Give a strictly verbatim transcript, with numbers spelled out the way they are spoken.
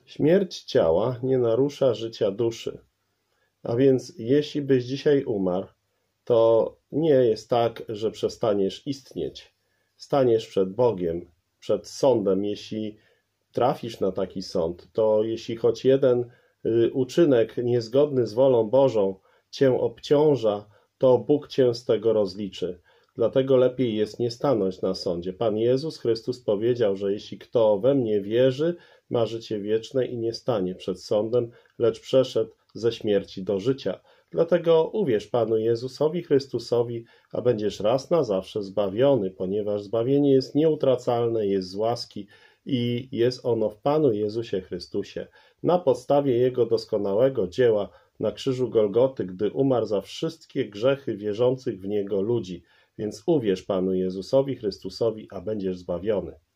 Śmierć ciała nie narusza życia duszy. A więc jeśli byś dzisiaj umarł, to nie jest tak, że przestaniesz istnieć. Staniesz przed Bogiem, przed sądem. Jeśli trafisz na taki sąd, to jeśli choć jeden uczynek niezgodny z wolą Bożą cię obciąża, to Bóg cię z tego rozliczy. Dlatego lepiej jest nie stanąć na sądzie. Pan Jezus Chrystus powiedział, że jeśli kto we mnie wierzy, ma życie wieczne i nie stanie przed sądem, lecz przeszedł ze śmierci do życia. Dlatego uwierz Panu Jezusowi Chrystusowi, a będziesz raz na zawsze zbawiony, ponieważ zbawienie jest nieutracalne, jest z łaski i jest ono w Panu Jezusie Chrystusie. Na podstawie Jego doskonałego dzieła na krzyżu Golgoty, gdy umarł za wszystkie grzechy wierzących w Niego ludzi. Więc uwierz Panu Jezusowi Chrystusowi, a będziesz zbawiony.